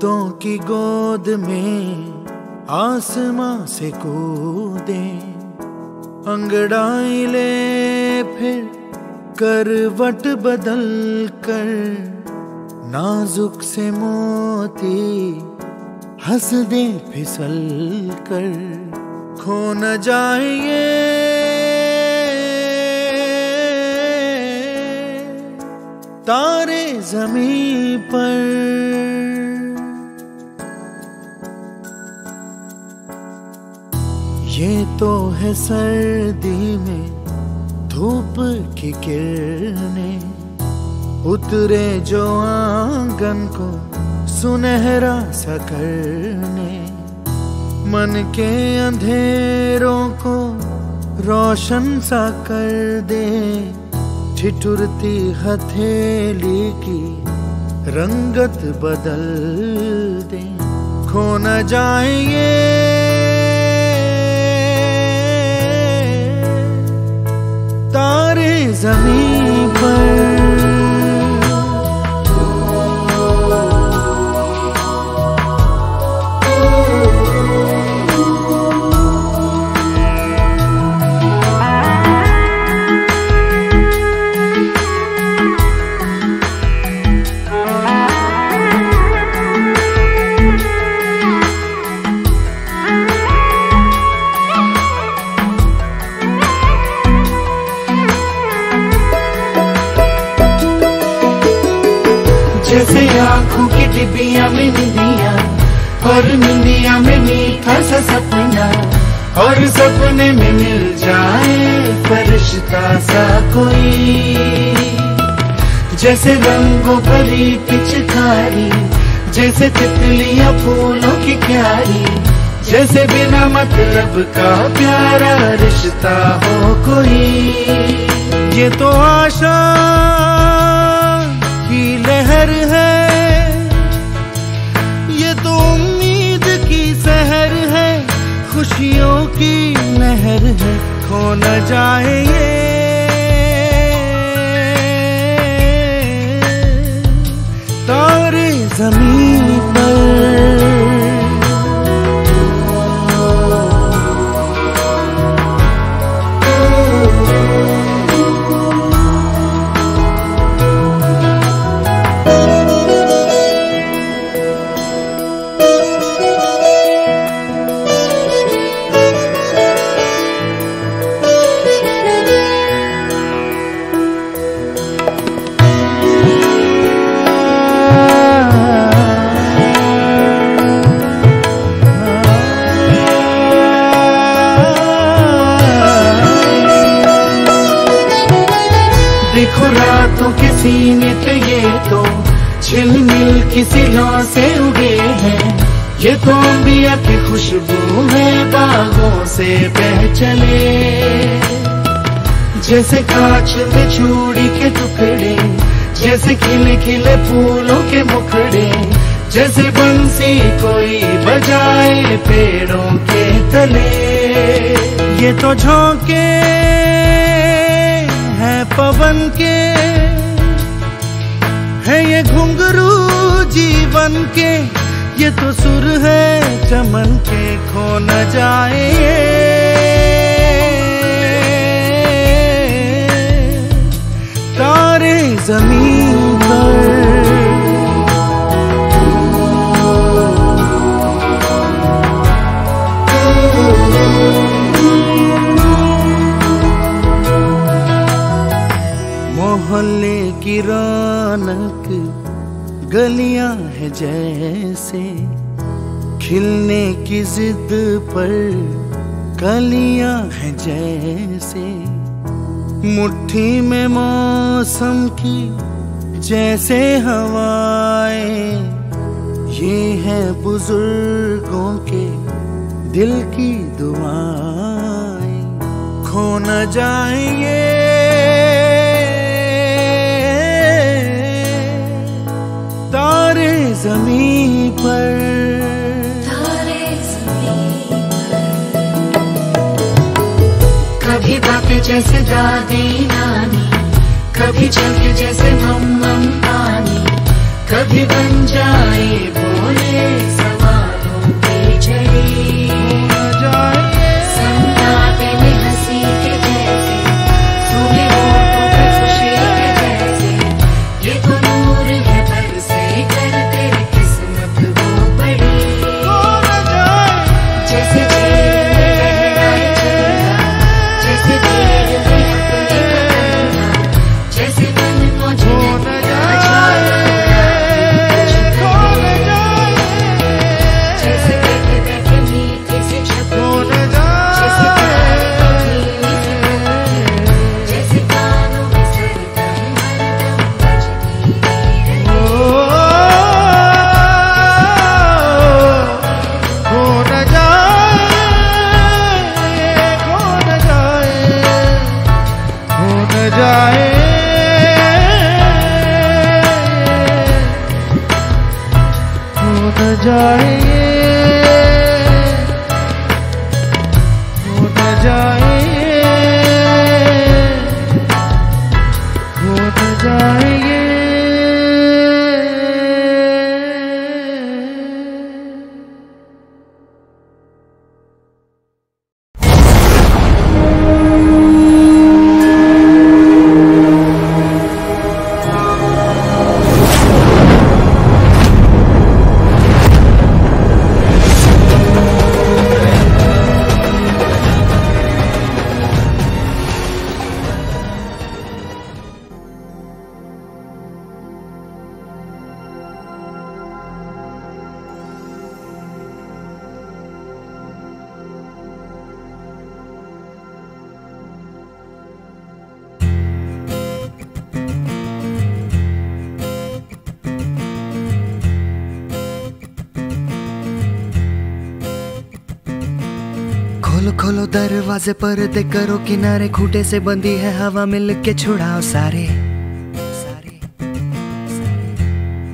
तोतों की गोद में आसमां से कूदे, अंगड़ाई ले फिर करवट बदल कर, नाजुक से मोती हंस दे फिसल कर, खो न जाए ये तारे ज़मीं पर। ये तो है सर्दी में धूप की किरणें, उतरे जो आंगन को सुनहरा सा करने, मन के अंधेरों को रोशन सा कर दे, ठिठुरती हथेली की रंगत बदल दे, खो न जाए ये तारे ज़मीं पर। जैसे आँखों की डिबिया में निंदिया, और निंदिया में मीठा सा सपना, और सपने में मिल जाए फरिश्ता सा कोई। जैसे रंगों भरी पिचकारी, जैसे तितलियां फूलों की क्यारी, जैसे बिना मतलब का प्यारा रिश्ता हो कोई। ये तो आशा की लहर है, ये तो उम्मीद की सहर है, खुशियों की लहर है, खो न जाए ये तारे ज़मीं पर। देखो रातों के सीने पे ये तो झिलमिल किसी लौ से उगे हैं, ये तो अंबिया की खुशबू है बागों से बह चले। जैसे कांच में चूड़ी के टुकड़े, जैसे खिले खिले फूलों के मुखड़े, जैसे बंसी कोई बजाए पेड़ों के तले। ये तो झोंके है पवन के, है ये घुंघरू जीवन के, ये तो सुर है चमन के, खो न जाए तारे ज़मीं पर। मोहल्ले की रौनक गलियां है जैसे, खिलने की जिद पर कलियां है जैसे, मुट्ठी में मौसम की जैसे हवाएं, ये है बुजुर्गों के दिल की दुआएं, खो न जाए ये तारे ज़मीं पर। कभी बातें जैसे दादी नानी, कभी चलके जैसे मम्मा पानी, कभी बन जाए भोले सवालों की झड़ी, सन्नाटे में हंसी के जैसे, सूखे होठों पे खुशी के जैसे, ये तो नूर है बरसे कर तेरी किस्मत वो बड़ी। जैसे जेल में लहराए चंदा, जैसे जेल में अपने कंधा, जैसे मन को झूठ जाए, जैसे बैठे बैठे मीठे से छपकी, जैसे जैसे कानों में सरगम हरदम बजती रहे। खो न जाए, खो न जाए, खो न जाए, खो न जाए। खोलो खोलो दरवाजे पर्दे करो किनारे, खूंटे से बंदी है हवा मिल के छुड़ाओ सारे, सारे, सारे,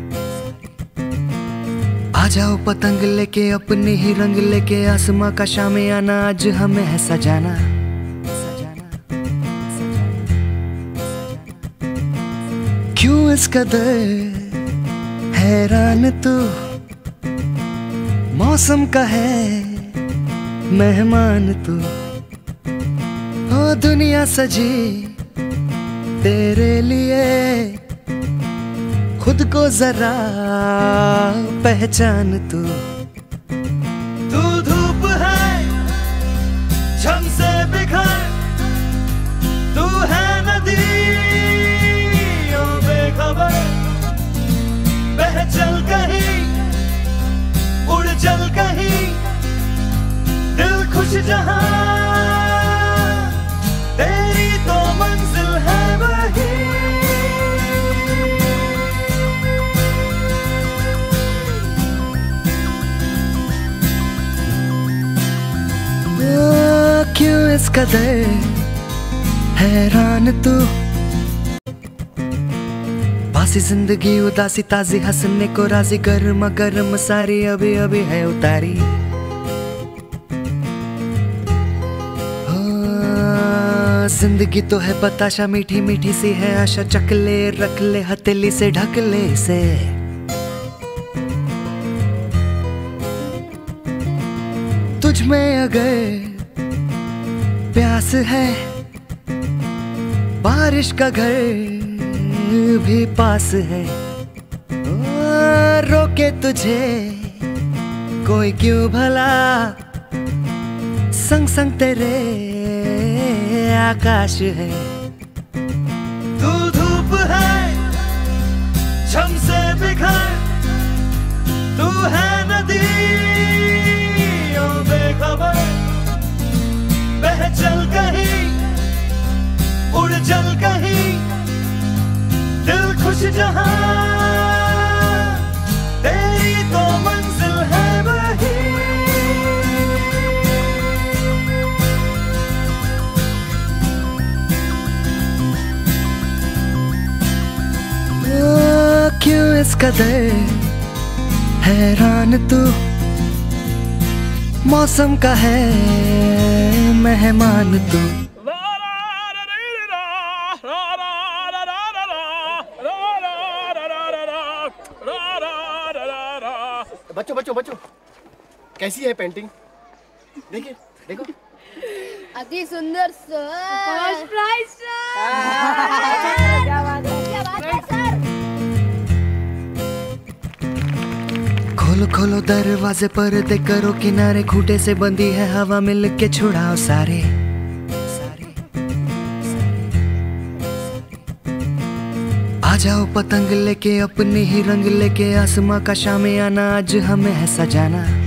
आ जाओ पतंग लेके अपने ही रंग लेके, आसमां का शामे आना आज हमें है सजाना, सजाना, सजाना, सजाना। क्यों इस कदर हैरान तू, मौसम का है मेहमान तू, ओ दुनिया सजी तेरे लिए, खुद को जरा पहचान तू। तू धूप है झम से बिखर, तू है नदी ओ बेखबर, बह चल कहीं उड़ चल कहीं, दिल खुश जहां तेरी तो मंजिल है वही। ओ क्यों इस कदर हैरान तू, बासी जिंदगी उदासी ताजी हंसने को राजी, गर्मा गर्म सारी अभी अभी है उतारी। जिंदगी तो है बताशा मीठी मीठी सी है आशा, चकले रख ले हथेली से ढक ले से। तुझ में अगर प्यास है, बारिश का घर भी पास है, रोके तुझे कोई क्यों भला, संग संग तेरे आकाश है। तू धूप है झम से बिखर, तू है नदी ओ बेखबर, बह चल कहीं उड़ चल कहीं, दिल खुश जहां तेरी तो मंजिल है वही। क्यों इस कदर हैरान तू, मौसम का है मेहमान तू। बच्चों बच्चों बच्चों, कैसी है पेंटिंग? देखिए देखो। अति सुंदर सर। First prize sir. क्या बात है सर। खोलो खोलो दरवाजे पर्दे करो किनारे, खूंटे से बंदी है हवा मिल के छुड़ाओ सारे। आ जाओ पतंग लेके अपने ही रंग लेके, आसमां का शामियाना आज हमें है सजाना।